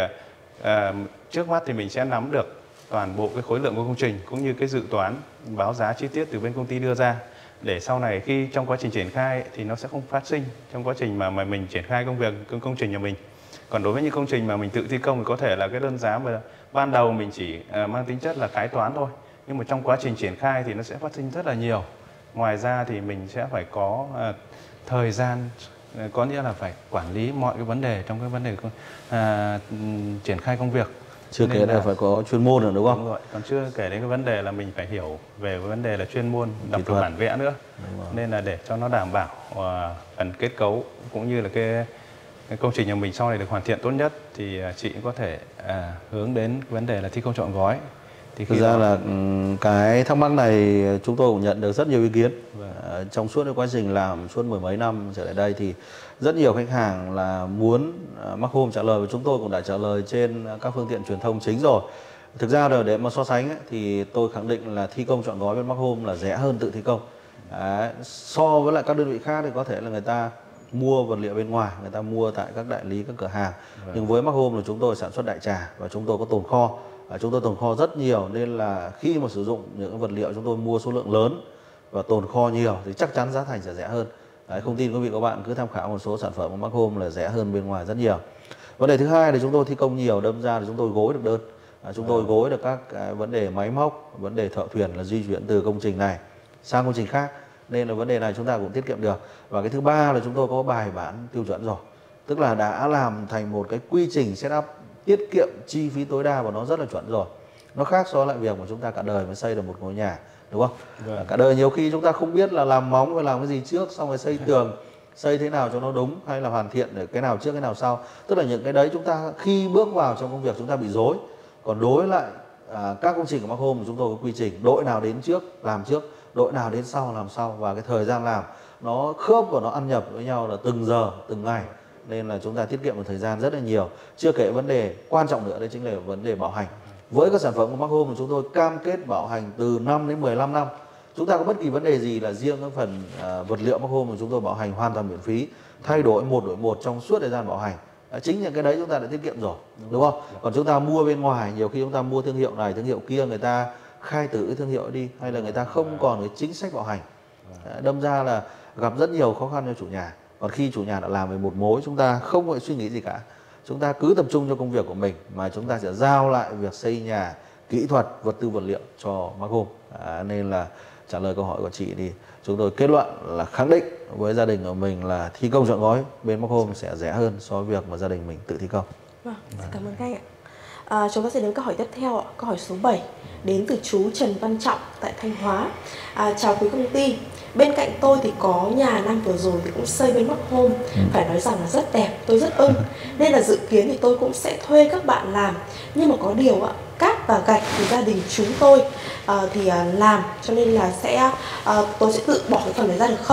à, trước mắt thì mình sẽ nắm được toàn bộ cái khối lượng của công trình cũng như cái dự toán báo giá chi tiết từ bên công ty đưa ra, để sau này khi trong quá trình triển khai thì nó sẽ không phát sinh trong quá trình mà mà mình triển khai công việc công, công trình nhà mình. Còn đối với những công trình mà mình tự thi công thì có thể là cái đơn giá mà ban đầu mình chỉ à, mang tính chất là khái toán thôi, nhưng mà trong quá trình triển khai thì nó sẽ phát sinh rất là nhiều. Ngoài ra thì mình sẽ phải có à, thời gian, có nghĩa là phải quản lý mọi cái vấn đề trong cái vấn đề à, triển khai công việc. Chưa kể là phải có chuyên môn nữa đúng không? Đúng rồi. Còn chưa kể đến cái vấn đề là mình phải hiểu về cái vấn đề là chuyên môn, đọc được bản vẽ nữa. Nên là để cho nó đảm bảo uh, phần kết cấu cũng như là cái, cái công trình nhà mình sau này được hoàn thiện tốt nhất thì uh, chị cũng có thể uh, hướng đến cái vấn đề là thi công trọn gói. Thì thực ra là cái thắc mắc này chúng tôi cũng nhận được rất nhiều ý kiến. Vâng. Trong suốt cái quá trình làm suốt mười mấy năm trở lại đây thì rất nhiều khách hàng là muốn Mark Home trả lời, và chúng tôi cũng đã trả lời trên các phương tiện truyền thông chính rồi. Thực ra là để mà so sánh ấy, thì tôi khẳng định là thi công trọn gói bên Mark Home là rẻ hơn tự thi công. Đấy, so với lại các đơn vị khác thì có thể là người ta mua vật liệu bên ngoài, người ta mua tại các đại lý, các cửa hàng. Vâng. Nhưng với Mark Home là chúng tôi sản xuất đại trà và chúng tôi có tồn kho. Chúng tôi tồn kho rất nhiều nên là khi mà sử dụng những vật liệu chúng tôi mua số lượng lớn và tồn kho nhiều thì chắc chắn giá thành sẽ rẻ hơn. Đấy, không tin quý vị các bạn cứ tham khảo một số sản phẩm của Mark Home là rẻ hơn bên ngoài rất nhiều. Vấn đề thứ hai là chúng tôi thi công nhiều, đâm ra thì chúng tôi gối được đơn. À, chúng tôi gối được các cái vấn đề máy móc, vấn đề thợ thuyền là di chuyển từ công trình này sang công trình khác. Nên là vấn đề này chúng ta cũng tiết kiệm được. Và cái thứ ba là chúng tôi có bài bản tiêu chuẩn rồi. Tức là đã làm thành một cái quy trình setup tiết kiệm chi phí tối đa và nó rất là chuẩn rồi. Nó khác so với lại việc mà chúng ta cả đời mới xây được một ngôi nhà, đúng không? Vâng. Cả đời nhiều khi chúng ta không biết là làm móng phải làm cái gì trước, xong rồi xây tường, xây thế nào cho nó đúng, hay là hoàn thiện để cái nào trước cái nào sau. Tức là những cái đấy chúng ta khi bước vào trong công việc chúng ta bị rối. Còn đối lại à, các công trình của Mark Home chúng tôi có quy trình, đội nào đến trước làm trước, đội nào đến sau làm sau, và cái thời gian làm nó khớp và nó ăn nhập với nhau là từng giờ, từng ngày. Nên là chúng ta tiết kiệm được thời gian rất là nhiều. Chưa kể vấn đề quan trọng nữa, đấy chính là vấn đề bảo hành. Với các sản phẩm của Mark Home chúng tôi cam kết bảo hành từ năm đến mười lăm năm. Chúng ta có bất kỳ vấn đề gì là riêng cái phần uh, vật liệu Mark Home của chúng tôi bảo hành hoàn toàn miễn phí, thay đổi một đổi một trong suốt thời gian bảo hành. À, chính những cái đấy chúng ta đã tiết kiệm rồi, đúng không? Còn chúng ta mua bên ngoài, nhiều khi chúng ta mua thương hiệu này, thương hiệu kia, người ta khai tử cái thương hiệu đi, hay là người ta không còn cái chính sách bảo hành. À, đâm ra là gặp rất nhiều khó khăn cho chủ nhà. Còn khi chủ nhà đã làm về một mối, chúng ta không phải suy nghĩ gì cả. Chúng ta cứ tập trung cho công việc của mình, mà chúng ta sẽ giao lại việc xây nhà, kỹ thuật, vật tư vật liệu cho Mark Home. À, nên là trả lời câu hỏi của chị thì chúng tôi kết luận là khẳng định với gia đình của mình là thi công trọn gói bên Mark Home sẽ rẻ hơn so với việc mà gia đình mình tự thi công. Vâng, xin cảm ơn anh ạ. À, chúng ta sẽ đến câu hỏi tiếp theo ạ. Câu hỏi số bảy đến từ chú Trần Văn Trọng tại Thanh Hóa. À, chào quý công ty. Bên cạnh tôi thì có nhà năm vừa rồi thì cũng xây bên Mark Home. Ừ. Phải nói rằng là rất đẹp, tôi rất ưng. Nên là dự kiến thì tôi cũng sẽ thuê các bạn làm. Nhưng mà có điều ạ, cát và gạch thì gia đình chúng tôi uh, thì uh, làm, cho nên là sẽ uh, tôi sẽ tự bỏ cái phần này ra được không?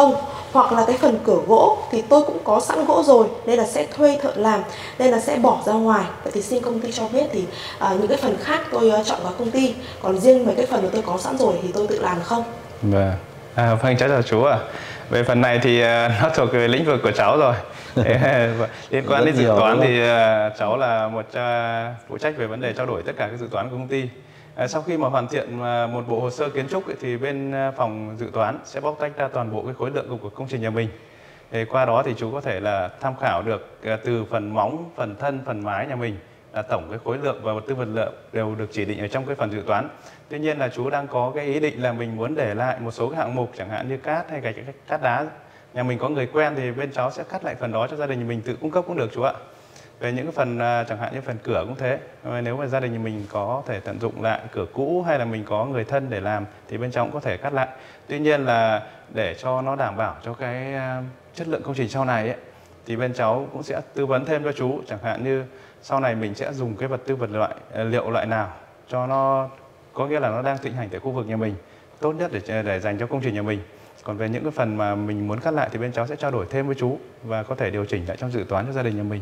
hoặc là cái phần cửa gỗ thì tôi cũng có sẵn gỗ rồi nên là sẽ thuê thợ làm, nên là sẽ bỏ ra ngoài. Vậy thì xin công ty cho biết thì à, những cái phần khác tôi uh, chọn gói công ty, còn riêng mấy cái phần mà tôi có sẵn rồi thì tôi tự làm được không? Vâng, à, vâng cháu chào chú ạ. À. Về phần này thì uh, nó thuộc về lĩnh vực của cháu rồi. Liên quan đến dự toán thì uh, cháu là một uh, phụ trách về vấn đề trao đổi tất cả các dự toán của công ty. Uh, sau khi mà hoàn thiện uh, một bộ hồ sơ kiến trúc ấy, thì bên uh, phòng dự toán sẽ bóc tách ra toàn bộ cái khối lượng của công trình nhà mình. Thì qua đó thì chú có thể là tham khảo được uh, từ phần móng, phần thân, phần mái nhà mình là tổng cái khối lượng và vật tư vật liệu đều được chỉ định ở trong cái phần dự toán. Tuy nhiên là chú đang có cái ý định là mình muốn để lại một số cái hạng mục chẳng hạn như cát hay cái, cái cát đá. Nhà mình có người quen thì bên cháu sẽ cắt lại phần đó cho gia đình mình tự cung cấp cũng được chú ạ. Về những cái phần uh, chẳng hạn như phần cửa cũng thế. Nếu mà gia đình nhà mình có thể tận dụng lại cửa cũ hay là mình có người thân để làm thì bên cháu cũng có thể cắt lại. Tuy nhiên là để cho nó đảm bảo cho cái uh, chất lượng công trình sau này ấy, thì bên cháu cũng sẽ tư vấn thêm cho chú, chẳng hạn như sau này mình sẽ dùng cái vật tư vật loại liệu loại nào cho nó có nghĩa là nó đang thịnh hành tại khu vực nhà mình, tốt nhất để để dành cho công trình nhà mình. Còn về những cái phần mà mình muốn cắt lại thì bên cháu sẽ trao đổi thêm với chú và có thể điều chỉnh lại trong dự toán cho gia đình nhà mình.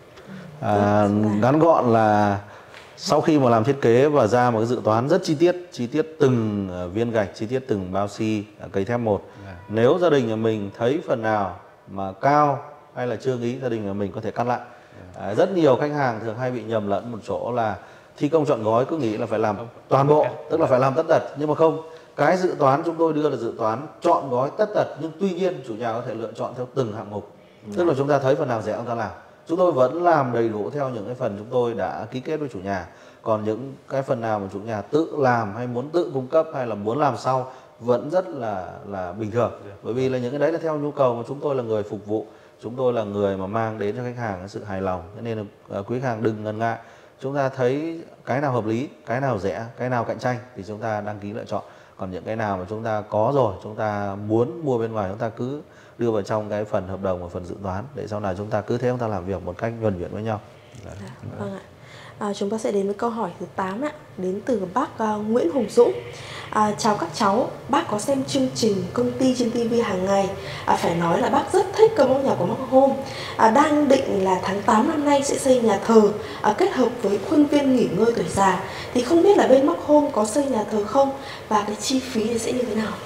À, ngắn gọn là sau khi mà làm thiết kế và ra một cái dự toán rất chi tiết, chi tiết từng viên gạch, chi tiết từng bao xi, cấy thép một. À. Nếu gia đình nhà mình thấy phần nào mà cao hay là chưa nghĩ, gia đình nhà mình có thể cắt lại. À, rất nhiều khách hàng thường hay bị nhầm lẫn một chỗ là thi công chọn gói cứ nghĩ là phải làm toàn bộ, tức là phải làm tất tật, nhưng mà không. Cái dự toán chúng tôi đưa là dự toán chọn gói tất tật, nhưng tuy nhiên chủ nhà có thể lựa chọn theo từng hạng mục. Ừ. Tức là chúng ta thấy phần nào rẻ chúng ta làm. Chúng tôi vẫn làm đầy đủ theo những cái phần chúng tôi đã ký kết với chủ nhà. Còn những cái phần nào mà chủ nhà tự làm hay muốn tự cung cấp hay là muốn làm sau vẫn rất là là bình thường. Bởi vì là những cái đấy là theo nhu cầu mà chúng tôi là người phục vụ. Chúng tôi là người mà mang đến cho khách hàng sự hài lòng. Cho nên là quý khách hàng đừng ngần ngại. Chúng ta thấy cái nào hợp lý, cái nào rẻ, cái nào cạnh tranh thì chúng ta đăng ký lựa chọn. Còn những cái nào mà chúng ta có rồi, chúng ta muốn mua bên ngoài, chúng ta cứ đưa vào trong cái phần hợp đồng và phần dự toán để sau này chúng ta cứ thế chúng ta làm việc một cách nhuần nhuyễn với nhau. Dạ, vâng ạ. À, chúng ta sẽ đến với câu hỏi thứ tám ạ, đến từ bác uh, Nguyễn Hùng Dũng. À, chào các cháu, bác có xem chương trình công ty trên ti vi hàng ngày. À, phải nói là bác rất thích cái mẫu nhà của Mark Home. À, đang định là tháng tám năm nay sẽ xây nhà thờ à, kết hợp với khuôn viên nghỉ ngơi tuổi già. Thì không biết là bên Mark Home có xây nhà thờ không và cái chi phí thì sẽ như thế nào?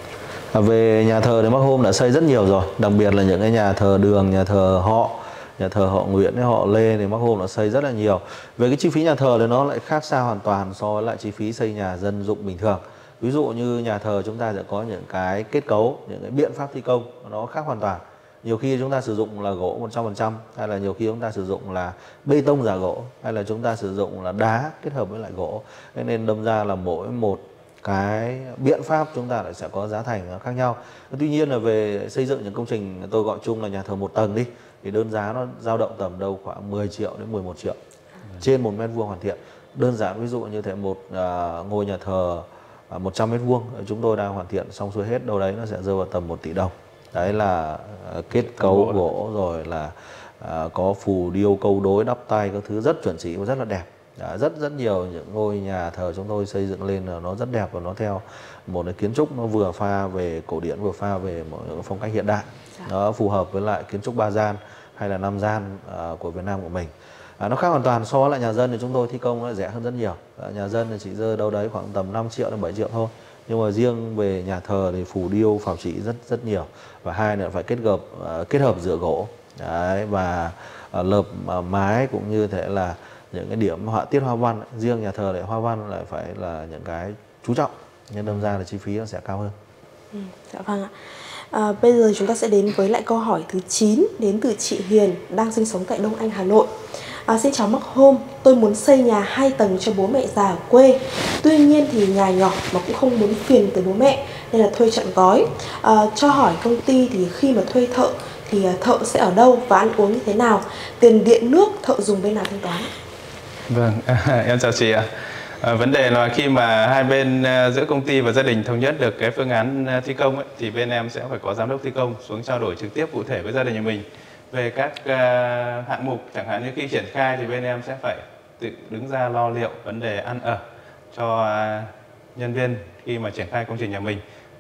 À, về nhà thờ thì Mark Home đã xây rất nhiều rồi, đặc biệt là những cái nhà thờ Đường, nhà thờ Họ, nhà thờ họ Nguyễn hay họ Lê thì Mark Home đã xây rất là nhiều. Về cái chi phí nhà thờ thì nó lại khác xa hoàn toàn so với lại chi phí xây nhà dân dụng bình thường. Ví dụ như nhà thờ chúng ta sẽ có những cái kết cấu, những cái biện pháp thi công nó khác hoàn toàn. Nhiều khi chúng ta sử dụng là gỗ một trăm phần trăm, hay là nhiều khi chúng ta sử dụng là bê tông giả gỗ, hay là chúng ta sử dụng là đá kết hợp với lại gỗ. Nên đâm ra là mỗi một cái biện pháp chúng ta lại sẽ có giá thành khác nhau. Tuy nhiên là về xây dựng những công trình tôi gọi chung là nhà thờ một tầng đi, thì đơn giá nó dao động tầm đâu khoảng mười triệu đến mười một triệu trên một mét vuông hoàn thiện. Đơn giản ví dụ như thế một uh, ngôi nhà thờ uh, một trăm mét vuông chúng tôi đang hoàn thiện xong xuôi hết đâu đấy nó sẽ rơi vào tầm một tỷ đồng. Đấy là uh, kết cấu gỗ rồi là uh, có phù điêu câu đối đắp tay các thứ rất chuẩn chỉ và rất là đẹp. Đã rất rất nhiều những ngôi nhà thờ chúng tôi xây dựng lên là nó rất đẹp và nó theo một cái kiến trúc nó vừa pha về cổ điển vừa pha về một phong cách hiện đại. Nó phù hợp với lại kiến trúc ba gian hay là năm gian uh, của Việt Nam của mình. À, nó khác hoàn toàn so với lại nhà dân thì chúng tôi thi công nó rẻ hơn rất nhiều. À, nhà dân thì chỉ rơi đâu đấy khoảng tầm năm triệu đến bảy triệu thôi. Nhưng mà riêng về nhà thờ thì phù điêu phào chỉ rất rất nhiều. Và hai nữa phải kết hợp uh, kết hợp giữa gỗ. Đấy, và uh, lợp uh, mái cũng như thế là những cái điểm họa tiết hoa văn. Riêng nhà thờ lại hoa văn lại phải là những cái chú trọng, nên đâm ra là chi phí nó sẽ cao hơn. Ừ, dạ vâng ạ. À, bây giờ chúng ta sẽ đến với lại câu hỏi thứ chín đến từ chị Hiền đang sinh sống tại Đông Anh, Hà Nội. À, xin chào Mark Home, tôi muốn xây nhà hai tầng cho bố mẹ già ở quê. Tuy nhiên thì nhà nhỏ mà cũng không muốn phiền tới bố mẹ nên là thuê trọn gói. À, cho hỏi công ty thì khi mà thuê thợ thì thợ sẽ ở đâu và ăn uống như thế nào? Tiền điện nước thợ dùng bên nào thanh toán? Vâng, em chào chị ạ. À, vấn đề là khi mà hai bên giữa công ty và gia đình thống nhất được cái phương án thi công ấy, thì bên em sẽ phải có giám đốc thi công xuống trao đổi trực tiếp cụ thể với gia đình nhà mình về các uh, hạng mục, chẳng hạn như khi triển khai thì bên em sẽ phải tự đứng ra lo liệu vấn đề ăn ở cho uh, nhân viên khi mà triển khai công trình nhà mình.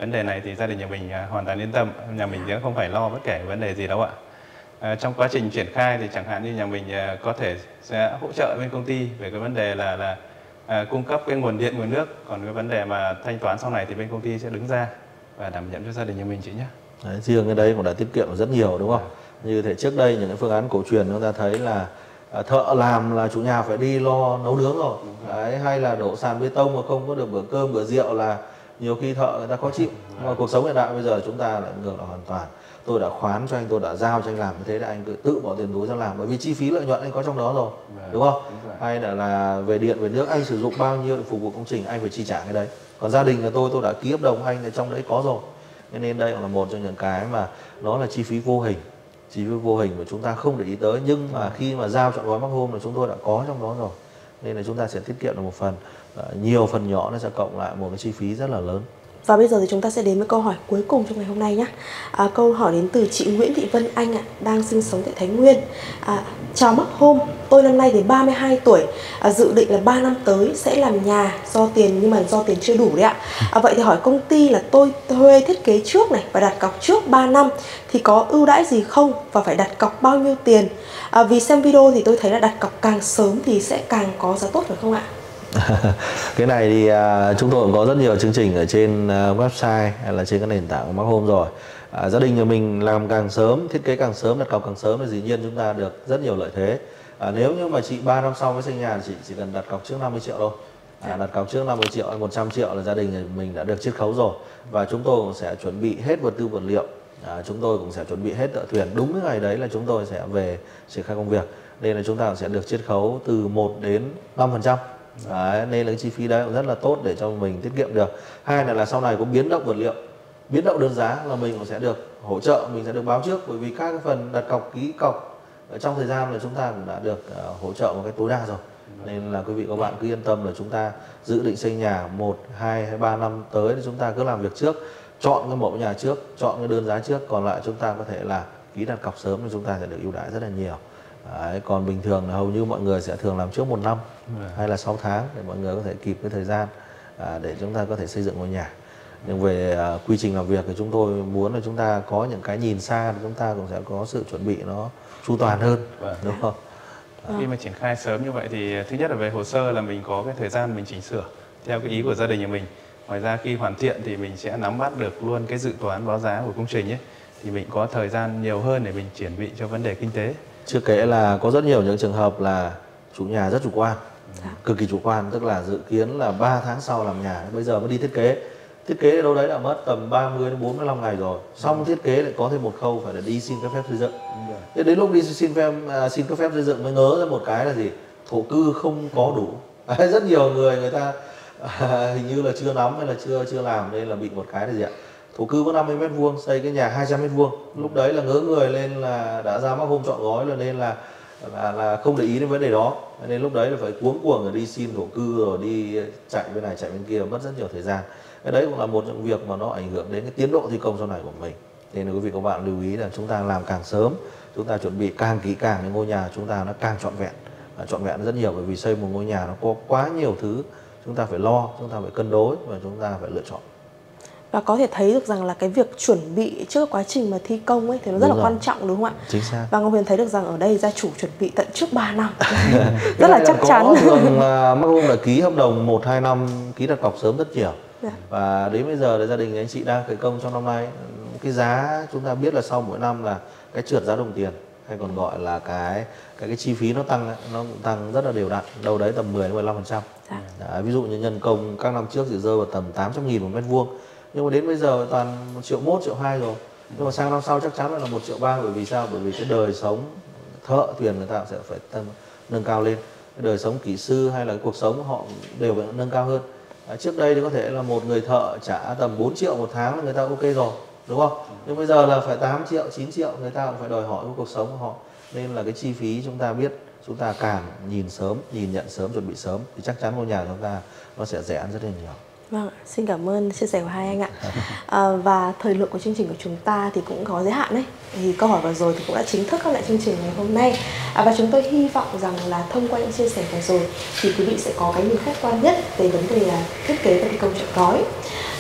vấn đề này thì gia đình nhà mình à, hoàn toàn yên tâm, nhà mình sẽ không phải lo bất kể vấn đề gì đâu ạ. À, trong quá trình triển khai thì chẳng hạn như nhà mình à, có thể sẽ hỗ trợ bên công ty về cái vấn đề là là à, cung cấp cái nguồn điện nguồn nước, còn cái vấn đề mà thanh toán sau này thì bên công ty sẽ đứng ra và đảm nhận cho gia đình nhà mình chị nhé. Đấy, riêng cái đấy cũng đã tiết kiệm được rất nhiều đúng không? Như thể trước đây những cái phương án cổ truyền chúng ta thấy là à, thợ làm là chủ nhà phải đi lo nấu nướng rồi, đấy, hay là đổ sàn bê tông mà không có được bữa cơm bữa rượu là nhiều khi thợ người ta khó chịu. Nhưng mà cuộc sống hiện đại bây giờ chúng ta lại ngược lại hoàn toàn. Tôi đã khoán cho anh, tôi đã giao cho anh làm như thế là anh tự tự bỏ tiền túi ra làm, bởi vì chi phí lợi nhuận anh có trong đó rồi, đúng không? Hay là là về điện về nước anh sử dụng bao nhiêu để phục vụ công trình anh phải chi trả cái đấy. Còn gia đình của tôi tôi đã ký hợp đồng anh thì trong đấy có rồi. Cho nên đây là một trong những cái mà nó là chi phí vô hình, chi phí vô hình mà chúng ta không để ý tới, nhưng mà khi mà giao chọn gói Mắc Home là chúng tôi đã có trong đó rồi, nên là chúng ta sẽ tiết kiệm được một phần, nhiều phần nhỏ nó sẽ cộng lại một cái chi phí rất là lớn. Và bây giờ thì chúng ta sẽ đến với câu hỏi cuối cùng trong ngày hôm nay nhé. À, câu hỏi đến từ chị Nguyễn Thị Vân Anh ạ, đang sinh sống tại Thái Nguyên. À, chào Mắc Home, tôi năm nay thì ba mươi hai tuổi, à, dự định là ba năm tới sẽ làm nhà do tiền, nhưng mà do tiền chưa đủ đấy ạ. À, vậy thì hỏi công ty là tôi thuê thiết kế trước này và đặt cọc trước ba năm thì có ưu đãi gì không, và phải đặt cọc bao nhiêu tiền? À, vì xem video thì tôi thấy là đặt cọc càng sớm thì sẽ càng có giá tốt phải không ạ? Cái này thì uh, chúng tôi cũng có rất nhiều chương trình ở trên uh, website hay là trên các nền tảng của Mắc Home rồi. Uh, gia đình nhà mình làm càng sớm, thiết kế càng sớm, đặt cọc càng sớm thì dĩ nhiên chúng ta được rất nhiều lợi thế. Uh, nếu như mà chị ba năm sau mới xây nhà thì chị chỉ cần đặt cọc trước năm mươi triệu thôi. Uh, đặt cọc trước năm mươi triệu hay một trăm triệu là gia đình nhà mình đã được chiết khấu rồi. Và chúng tôi cũng sẽ chuẩn bị hết vật tư vật liệu. Uh, chúng tôi cũng sẽ chuẩn bị hết tợ thuyền. Đúng cái ngày đấy là chúng tôi sẽ về triển khai công việc. Nên là chúng ta sẽ được chiết khấu từ một đến năm phần trăm. Đấy, nên là cái chi phí đấy cũng rất là tốt để cho mình tiết kiệm được. Hai là, là sau này có biến động vật liệu, biến động đơn giá là mình cũng sẽ được hỗ trợ, mình sẽ được báo trước, bởi vì các cái phần đặt cọc, ký cọc ở trong thời gian là chúng ta cũng đã được uh, hỗ trợ một cái tối đa rồi. Nên là quý vị các bạn cứ yên tâm là chúng ta dự định xây nhà một, hai hay ba năm tới thì chúng ta cứ làm việc trước, chọn cái mẫu nhà trước, chọn cái đơn giá trước, còn lại chúng ta có thể là ký đặt cọc sớm thì chúng ta sẽ được ưu đãi rất là nhiều. Đấy, còn bình thường là hầu như mọi người sẽ thường làm trước một năm yeah. hay là sáu tháng để mọi người có thể kịp cái thời gian à, để chúng ta có thể xây dựng ngôi nhà. Nhưng về à, quy trình làm việc thì chúng tôi muốn là chúng ta có những cái nhìn xa thì chúng ta cũng sẽ có sự chuẩn bị nó chu toàn hơn, yeah. đúng không? À. Khi mà triển khai sớm như vậy thì thứ nhất là về hồ sơ là mình có cái thời gian mình chỉnh sửa theo cái ý của gia đình nhà mình. Ngoài ra khi hoàn thiện thì mình sẽ nắm bắt được luôn cái dự toán báo giá của công trình ấy, thì mình có thời gian nhiều hơn để mình chuẩn bị cho vấn đề kinh tế. Chưa kể là có rất nhiều những trường hợp là chủ nhà rất chủ quan, dạ. cực kỳ chủ quan, tức là dự kiến là ba tháng sau làm nhà, bây giờ mới đi thiết kế. Thiết kế đâu đấy đã mất tầm ba mươi đến bốn mươi lăm ngày rồi, xong thiết kế lại có thêm một khâu phải là đi xin cấp phép xây dựng. Thế đến lúc đi xin phép xin cấp phép xây dựng mới ngớ ra một cái là gì? Thổ cư không có đủ. Rất nhiều người người ta à, hình như là chưa nắm hay là chưa chưa làm, nên là bị một cái là gì ạ? Thổ cư có năm mươi mét vuông, xây cái nhà hai trăm mét vuông. Lúc đấy là ngớ người lên là đã ra Mắc Home chọn gói rồi, nên là là, là không để ý đến vấn đề đó. Nên lúc đấy là phải cuống cuồng rồi đi xin thổ cư, rồi đi chạy bên này chạy bên kia, mất rất nhiều thời gian. Cái đấy cũng là một trong việc mà nó ảnh hưởng đến cái tiến độ thi công sau này của mình. Nên là quý vị các bạn lưu ý là chúng ta làm càng sớm, chúng ta chuẩn bị càng kỹ càng thì ngôi nhà chúng ta nó càng trọn vẹn. À, trọn vẹn rất nhiều, bởi vì xây một ngôi nhà nó có quá nhiều thứ chúng ta phải lo, chúng ta phải cân đối và chúng ta phải lựa chọn. Và có thể thấy được rằng là cái việc chuẩn bị trước quá trình mà thi công ấy thì nó rất đúng là rồi. quan trọng, đúng không ạ? Chính xác. Và Ngọc Huyền thấy được rằng ở đây gia chủ chuẩn bị tận trước ba năm. Rất là chắc chắn. Thường là Mắc Home đã ký hợp đồng một hai năm, ký đặt cọc sớm rất nhiều. Yeah. Và đến bây giờ là gia đình anh chị đang khởi công trong năm nay. Cái giá chúng ta biết là sau mỗi năm là cái trượt giá đồng tiền, hay còn gọi là cái cái cái chi phí nó tăng, nó cũng tăng rất là đều đặn, đâu đấy tầm mười đến mười lăm phần trăm. Yeah. Ví dụ như nhân công các năm trước thì rơi vào tầm tám trăm nghìn một mét vuông. Nhưng mà đến bây giờ toàn một triệu một, triệu hai rồi. Nhưng mà sang năm sau chắc chắn là một triệu ba, bởi vì sao? Bởi vì cái đời sống thợ thuyền người ta sẽ phải tăng, nâng cao lên. Cái đời sống kỹ sư hay là cái cuộc sống của họ đều phải nâng cao hơn. À, trước đây thì có thể là một người thợ trả tầm bốn triệu một tháng là người ta ok rồi, đúng không? Nhưng bây giờ là phải tám triệu, chín triệu, người ta cũng phải đòi hỏi cái cuộc sống của họ. Nên là cái chi phí chúng ta biết, chúng ta càng nhìn sớm, nhìn nhận sớm, chuẩn bị sớm thì chắc chắn ngôi nhà chúng ta nó sẽ rẻ hơn rất là nhiều. Vâng, xin cảm ơn chia sẻ của hai anh ạ. À, và thời lượng của chương trình của chúng ta thì cũng có giới hạn đấy. Thì câu hỏi vừa rồi thì cũng đã chính thức khép lại chương trình ngày hôm nay. À, và chúng tôi hy vọng rằng là thông qua những chia sẻ vừa rồi thì quý vị sẽ có cái nhìn khách quan nhất về vấn đề là thiết kế và thi công trọn gói.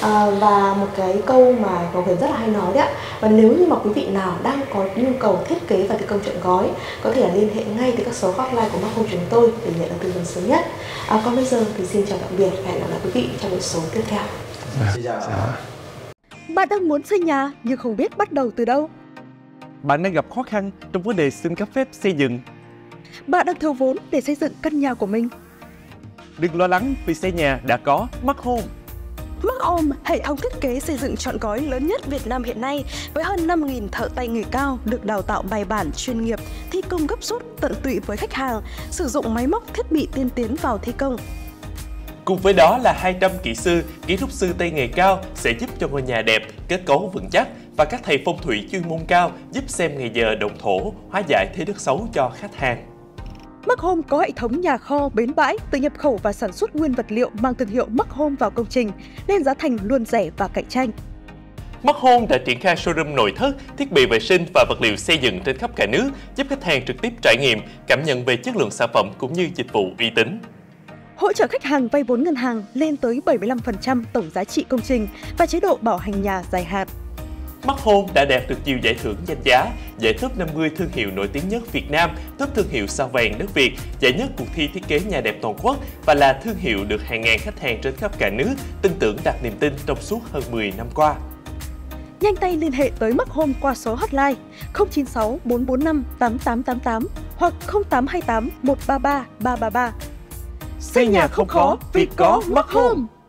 À, và một cái câu mà Ngọc Huyền rất là hay nói đấy ạ, và nếu như mà quý vị nào đang có nhu cầu thiết kế và thi công trọn gói có thể là liên hệ ngay tới các số hotline của Mark Home chúng tôi để nhận được tư vấn sớm nhất. À, còn bây giờ thì xin chào tạm biệt và hẹn gặp lại quý vị trong một số tiếp theo. Xin chào. Bạn đang muốn xây nhà nhưng không biết bắt đầu từ đâu. Bạn đang gặp khó khăn trong vấn đề xin cấp phép xây dựng. Bạn đang thiếu vốn để xây dựng căn nhà của mình. Đừng lo lắng vì xây nhà đã có Mark Home. Mark Home, hệ thống thiết kế xây dựng trọn gói lớn nhất Việt Nam hiện nay với hơn năm nghìn thợ tay nghề cao được đào tạo bài bản chuyên nghiệp, thi công gấp rút tận tụy với khách hàng, sử dụng máy móc thiết bị tiên tiến vào thi công. Cùng với đó là hai trăm kỹ sư, kỹ thuật sư tay nghề cao sẽ giúp cho ngôi nhà đẹp, kết cấu vững chắc và các thầy phong thủy chuyên môn cao giúp xem ngày giờ động thổ, hóa giải thế đất xấu cho khách hàng. Mark Home có hệ thống nhà kho, bến bãi, từ nhập khẩu và sản xuất nguyên vật liệu mang thương hiệu Mark Home vào công trình, nên giá thành luôn rẻ và cạnh tranh. Mark Home đã triển khai showroom nội thất, thiết bị vệ sinh và vật liệu xây dựng trên khắp cả nước, giúp khách hàng trực tiếp trải nghiệm, cảm nhận về chất lượng sản phẩm cũng như dịch vụ uy tín. Hỗ trợ khách hàng vay vốn ngân hàng lên tới bảy mươi lăm phần trăm tổng giá trị công trình và chế độ bảo hành nhà dài hạn. Mark Home đã đạt được nhiều giải thưởng danh giá, giải top năm mươi thương hiệu nổi tiếng nhất Việt Nam, top thương hiệu sao vàng đất Việt, giải nhất cuộc thi thiết kế nhà đẹp toàn quốc và là thương hiệu được hàng ngàn khách hàng trên khắp cả nước tin tưởng đặt niềm tin trong suốt hơn mười năm qua. Nhanh tay liên hệ tới Mark Home qua số hotline không chín sáu bốn bốn năm tám tám tám tám hoặc không tám hai tám một ba ba ba ba ba. Xây nhà không khó vì có Mark Home.